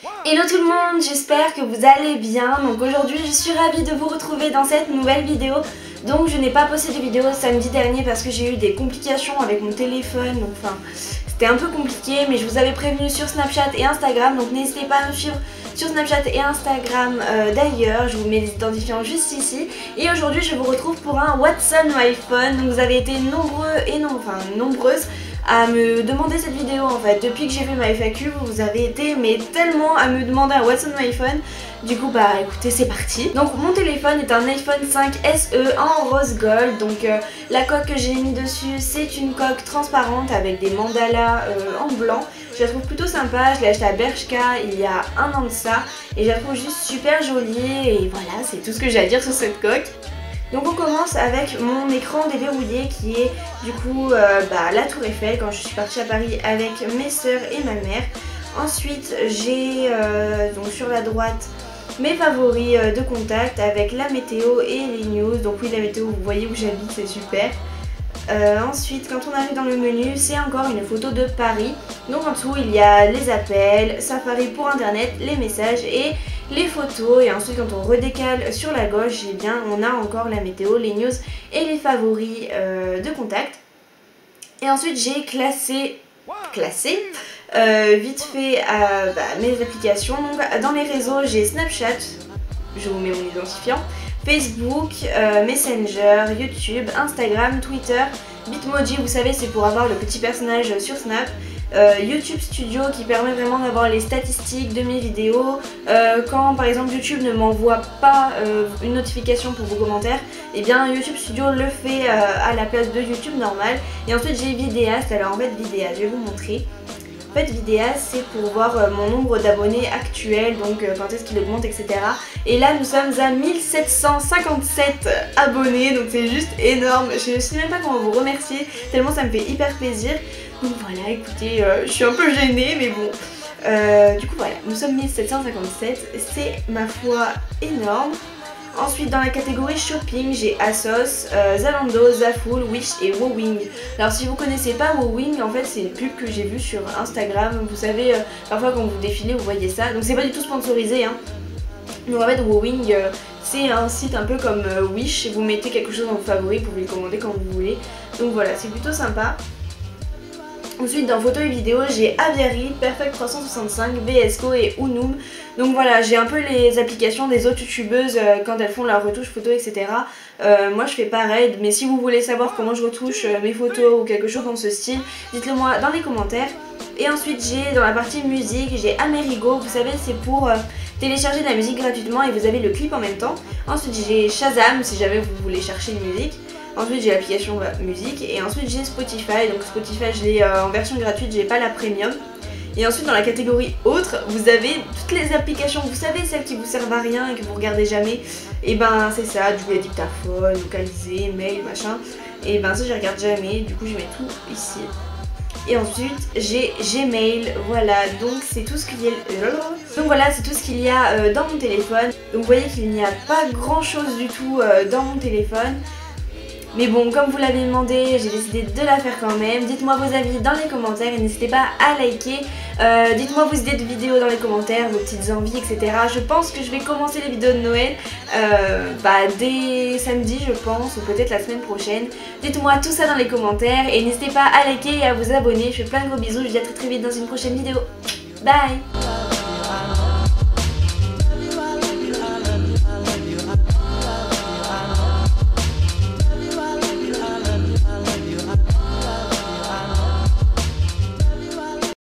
Hello tout le monde, j'espère que vous allez bien. Donc aujourd'hui je suis ravie de vous retrouver dans cette nouvelle vidéo. Donc je n'ai pas posté de vidéo samedi dernier parce que j'ai eu des complications avec mon téléphone. Donc enfin c'était un peu compliqué, mais je vous avais prévenu sur Snapchat et Instagram. Donc n'hésitez pas à me suivre sur Snapchat et Instagram d'ailleurs. Je vous mets les identifiants juste ici. Et aujourd'hui je vous retrouve pour un What's on my phone. Donc vous avez été nombreux et nombreuses à me demander cette vidéo en fait. Depuis que j'ai fait ma FAQ, vous avez été tellement à me demander un What's on my phone. Du coup bah écoutez, c'est parti. Donc mon téléphone est un iPhone 5 SE en rose gold. Donc la coque que j'ai mis dessus, c'est une coque transparente avec des mandalas en blanc. Je la trouve plutôt sympa, je l'ai acheté à Bershka il y a un an de ça et je la trouve juste super jolie et voilà, c'est tout ce que j'ai à dire sur cette coque. Donc on commence avec mon écran déverrouillé qui est du coup la Tour Eiffel quand je suis partie à Paris avec mes soeurs et ma mère. Ensuite j'ai donc sur la droite mes favoris de contact avec la météo et les news. Donc oui, la météo, vous voyez où j'habite, c'est super. Ensuite quand on arrive dans le menu, c'est encore une photo de Paris. Donc en dessous il y a les appels, Safari pour internet, les messages et les photos. Et ensuite quand on redécale sur la gauche, eh bien on a encore la météo, les news et les favoris de contact. Et ensuite j'ai classé vite fait mes applications. Donc dans les réseaux j'ai Snapchat, je vous mets mon identifiant, Facebook, Messenger, YouTube, Instagram, Twitter, Bitmoji, vous savez c'est pour avoir le petit personnage sur Snap, YouTube Studio qui permet vraiment d'avoir les statistiques de mes vidéos. Quand par exemple YouTube ne m'envoie pas une notification pour vos commentaires, et bien YouTube Studio le fait à la place de YouTube normal. Et ensuite j'ai Vidéast. Alors en fait Vidéast, je vais vous montrer. En fait Vidéast c'est pour voir mon nombre d'abonnés actuel, donc quand est-ce qu'il augmente, etc. Et là nous sommes à 1757 abonnés, donc c'est juste énorme. Je sais même pas comment vous remercier, tellement ça me fait hyper plaisir. Donc voilà, écoutez, je suis un peu gênée mais bon. Du coup voilà, nous sommes 1757, c'est ma foi énorme. Ensuite dans la catégorie shopping, j'ai ASOS, Zalando, Zaful, Wish et Wowing. Alors si vous connaissez pas Wowing, en fait c'est une pub que j'ai vue sur Instagram. Vous savez, parfois quand vous défilez vous voyez ça. Donc c'est pas du tout sponsorisé hein. Donc en fait Wowing c'est un site un peu comme Wish. Vous mettez quelque chose en favori, vous pouvez le commander quand vous voulez. Donc voilà, c'est plutôt sympa. Ensuite dans photos et vidéos j'ai Aviary, Perfect 365, VSCO et Unum. Donc voilà, j'ai un peu les applications des autres youtubeuses quand elles font leurs retouches photos, etc. Moi je fais pareil, mais si vous voulez savoir comment je retouche mes photos ou quelque chose dans ce style, dites-le moi dans les commentaires. Et ensuite j'ai dans la partie musique, j'ai Amerigo, vous savez c'est pour télécharger de la musique gratuitement et vous avez le clip en même temps. Ensuite j'ai Shazam si jamais vous voulez chercher une musique. Ensuite j'ai l'application musique et ensuite j'ai Spotify. Donc Spotify je l'ai en version gratuite, j'ai pas la premium. Et ensuite dans la catégorie autres, vous avez toutes les applications, vous savez celles qui vous servent à rien et que vous regardez jamais. Et ben c'est ça, du coup il y a dictaphone, localisé, mail, machin. Et ben ça je regarde jamais, du coup je mets tout ici. Et ensuite j'ai Gmail, voilà, donc c'est tout ce qu'il y a. Donc voilà, c'est tout ce qu'il y a dans mon téléphone. Donc vous voyez qu'il n'y a pas grand chose du tout dans mon téléphone. Mais bon, comme vous l'avez demandé, j'ai décidé de la faire quand même. Dites-moi vos avis dans les commentaires et n'hésitez pas à liker. Dites-moi vos idées de vidéos dans les commentaires, vos petites envies, etc. Je pense que je vais commencer les vidéos de Noël dès samedi, je pense, ou peut-être la semaine prochaine. Dites-moi tout ça dans les commentaires et n'hésitez pas à liker et à vous abonner. Je fais plein de gros bisous, je vous dis à très vite dans une prochaine vidéo. Bye!